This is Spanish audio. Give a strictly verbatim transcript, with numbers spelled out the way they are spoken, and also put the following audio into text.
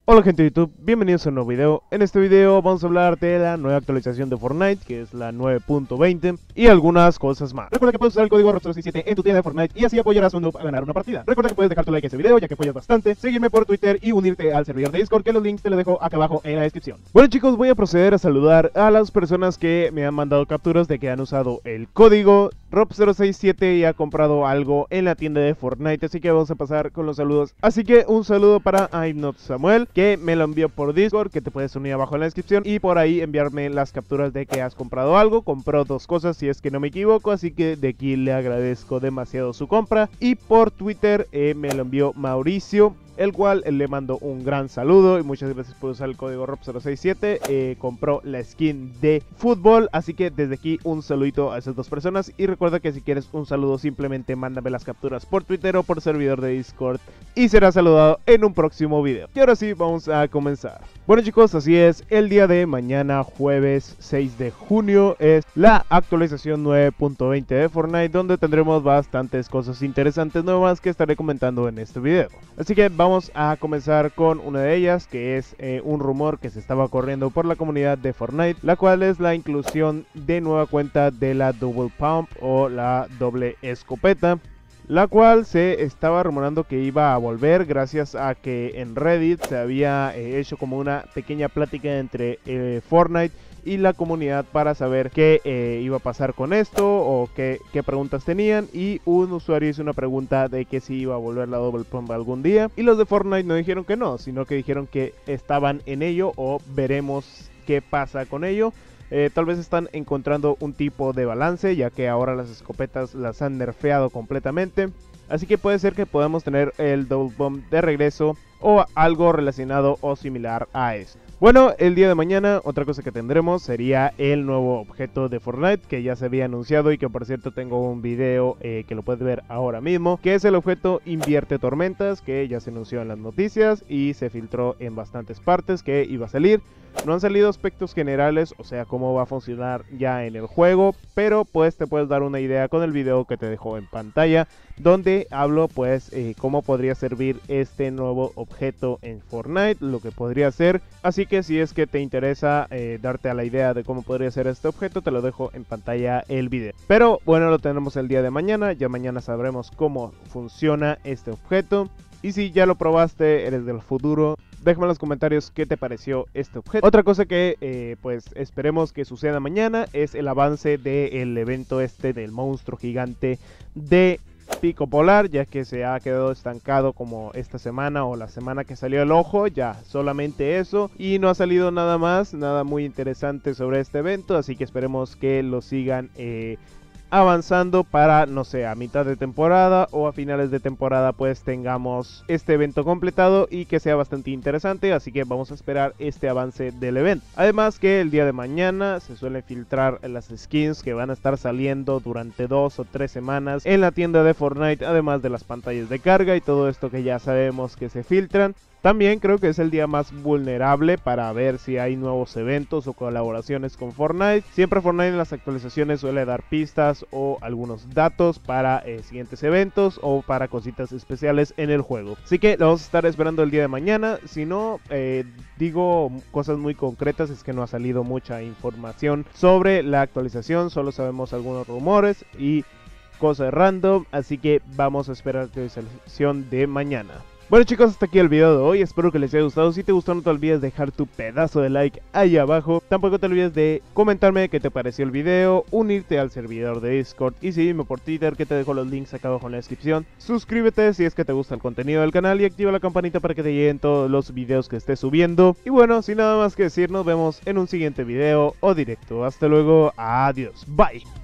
Hola gente de YouTube, bienvenidos a un nuevo video. En este video vamos a hablar de la nueva actualización de Fortnite, que es la nueve punto veinte, y algunas cosas más. Recuerda que puedes usar el código R O P cero seis siete en tu tienda de Fortnite y así apoyarás a un noob a ganar una partida. Recuerda que puedes dejar tu like a este video ya que apoyas bastante, seguirme por Twitter y unirte al servidor de Discord, que los links te los dejo acá abajo en la descripción. Bueno chicos, voy a proceder a saludar a las personas que me han mandado capturas de que han usado el código R O P cero seis siete y ha comprado algo en la tienda de Fortnite, así que vamos a pasar con los saludos. Así que un saludo para I'm Not Samuel, que me lo envió por Discord, que te puedes unir abajo en la descripción y por ahí enviarme las capturas de que has comprado algo. Compró dos cosas si es que no me equivoco, así que de aquí le agradezco demasiado su compra. Y por Twitter eh, me lo envió Mauricio, el cual le mando un gran saludo y muchas gracias por usar el código R O P cero seis siete. Eh, compró la skin de fútbol, así que desde aquí un saludito a esas dos personas. Y recuerda que si quieres un saludo, simplemente mándame las capturas por Twitter o por servidor de Discord y será saludado en un próximo video. Y ahora sí, vamos a comenzar. Bueno chicos, así es, el día de mañana, jueves seis de junio, es la actualización nueve punto veinte de Fortnite, donde tendremos bastantes cosas interesantes nuevas que estaré comentando en este video. Así que vamos a comenzar con una de ellas, que es eh, un rumor que se estaba corriendo por la comunidad de Fortnite, la cual es la inclusión de nueva cuenta de la Double Pump o la doble escopeta, la cual se estaba rumorando que iba a volver gracias a que en Reddit se había eh, hecho como una pequeña plática entre eh, Fortnite y la comunidad para saber qué eh, iba a pasar con esto o qué, qué preguntas tenían, y un usuario hizo una pregunta de que si iba a volver la Double Pump algún día, y los de Fortnite no dijeron que no, sino que dijeron que estaban en ello o veremos qué pasa con ello. Eh, tal vez están encontrando un tipo de balance, ya que ahora las escopetas las han nerfeado completamente. Así que puede ser que podamos tener el Double Pump de regreso o algo relacionado o similar a eso. Bueno, el día de mañana otra cosa que tendremos sería el nuevo objeto de Fortnite, que ya se había anunciado y que por cierto tengo un video eh, que lo puedes ver ahora mismo, que es el objeto Invierte Tormentas, que ya se anunció en las noticias y se filtró en bastantes partes que iba a salir. No han salido aspectos generales, o sea, cómo va a funcionar ya en el juego, pero pues te puedes dar una idea con el video que te dejo en pantalla, donde hablo pues eh, cómo podría servir este nuevo objeto en Fortnite, lo que podría ser. Así que si es que te interesa eh, darte a la idea de cómo podría ser este objeto, te lo dejo en pantalla el video. Pero bueno, lo tenemos el día de mañana, ya mañana sabremos cómo funciona este objeto. Y si ya lo probaste, eres del futuro, déjame en los comentarios qué te pareció este objeto. Otra cosa que eh, pues esperemos que suceda mañana es el avance del evento este del monstruo gigante de Pico Polar, ya que se ha quedado estancado como esta semana o la semana que salió el ojo, ya solamente eso, y no ha salido nada más, nada muy interesante sobre este evento, así que esperemos que lo sigan eh, avanzando para, no sé, a mitad de temporada o a finales de temporada pues tengamos este evento completado y que sea bastante interesante, así que vamos a esperar este avance del evento. Además que el día de mañana se suelen filtrar las skins que van a estar saliendo durante dos o tres semanas en la tienda de Fortnite, además de las pantallas de carga y todo esto que ya sabemos que se filtran. También creo que es el día más vulnerable para ver si hay nuevos eventos o colaboraciones con Fortnite. Siempre Fortnite en las actualizaciones suele dar pistas o algunos datos para eh, siguientes eventos o para cositas especiales en el juego. Así que lo vamos a estar esperando el día de mañana. Si no, eh, digo cosas muy concretas, es que no ha salido mucha información sobre la actualización. Solo sabemos algunos rumores y cosas random. Así que vamos a esperar la actualización de mañana. Bueno chicos, hasta aquí el video de hoy, espero que les haya gustado. Si te gustó, no te olvides de dejar tu pedazo de like ahí abajo. Tampoco te olvides de comentarme qué te pareció el video, unirte al servidor de Discord y seguirme por Twitter, que te dejo los links acá abajo en la descripción. Suscríbete si es que te gusta el contenido del canal y activa la campanita para que te lleguen todos los videos que esté subiendo. Y bueno, sin nada más que decir, nos vemos en un siguiente video o directo. Hasta luego, adiós, bye.